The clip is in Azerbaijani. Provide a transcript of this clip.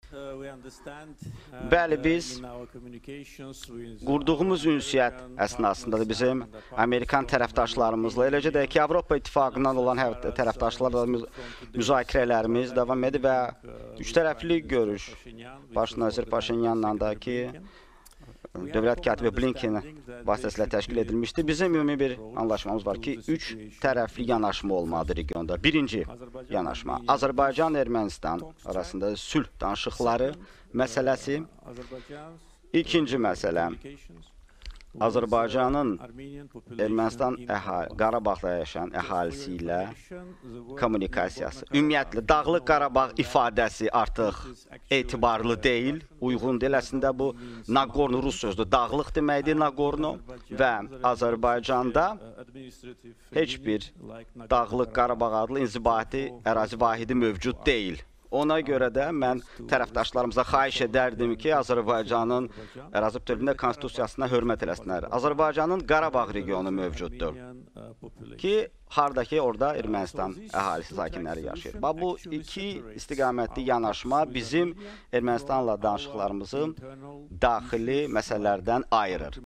Bəli, biz qurduğumuz ünsiyyət əsnasında da bizim Amerikan tərəfdaşlarımızla, eləcə də ki, Avropa İttifaqından olan tərəfdaşlarla müzakirələrimiz davam edir və üçtərəfli görüş baş nazir Paşinyanla da ki, dövlət katibi Blinken vasitəsilə təşkil edilmişdir. Bizim ümumi bir anlaşmamız var ki, üç tərəfli yanaşma olmalıdır regionda. Birinci yanaşma, Azərbaycan-Ermənistan arasında sülh danışıqları məsələsi. İkinci məsələ, Azərbaycanın Ermənistan Qarabağda yaşayan əhalisi ilə kommunikasiyası. Ümumiyyətlə, Dağlıq Qarabağ ifadəsi artıq etibarlı deyil, uyğun deyil. Əslində bu Nagorno Rus sözdür. Dağlıq deməkdir Nagorno və Azərbaycanda heç bir Dağlıq Qarabağ adlı inzibati ərazi vahidi mövcud deyil. Ona görə də mən tərəfdaşlarımıza xahiş edərdim ki, Azərbaycanın ərazi bütövlüyünə, konstitusiyasına hörmət eləsinlər. Azərbaycanın Qarabağ regionu mövcuddur ki, hardakı orada Ermənistan əhalisi sakinləri yaşayır. Bu iki istiqamətli yanaşma bizim Ermənistanla danışıqlarımızı daxili məsələlərdən ayırır.